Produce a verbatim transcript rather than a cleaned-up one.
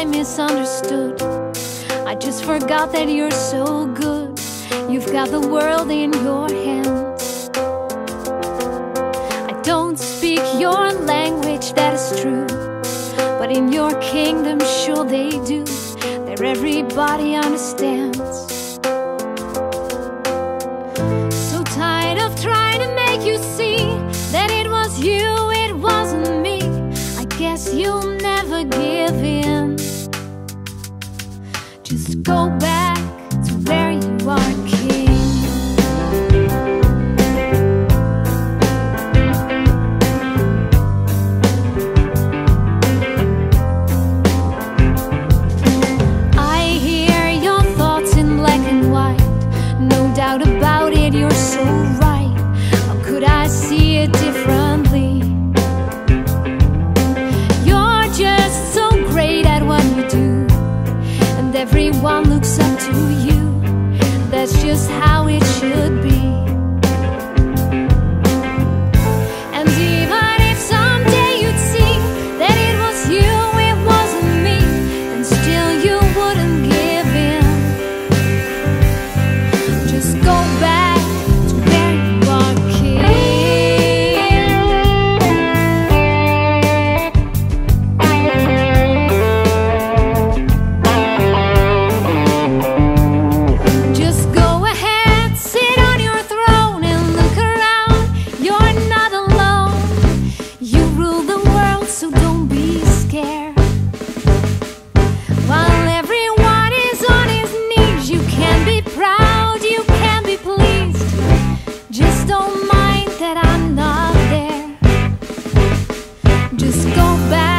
I misunderstood. I just forgot that you're so good. You've got the world in your hands. I don't speak your language, that is true, but in your kingdom, sure they do. There everybody understands. So tired of trying to make you see that it was you, it wasn't me. I guess you'll never give in. Just go back to where you are king. I hear your thoughts in black and white. No doubt about it, you're so right. How could I see it differently? You're just so great at what you do, and everyone looks up to you. That's just how it should be. And even if someday you'd see that it was you, it wasn't me, then still you wouldn't give in. Just go back to where you are Just go ahead, sit on your throne and look around. You're not alone. You rule the world, so don't be scared. While everyone is on his knees, you can be proud, you can be pleased. Just don't mind that I'm not there. Just go back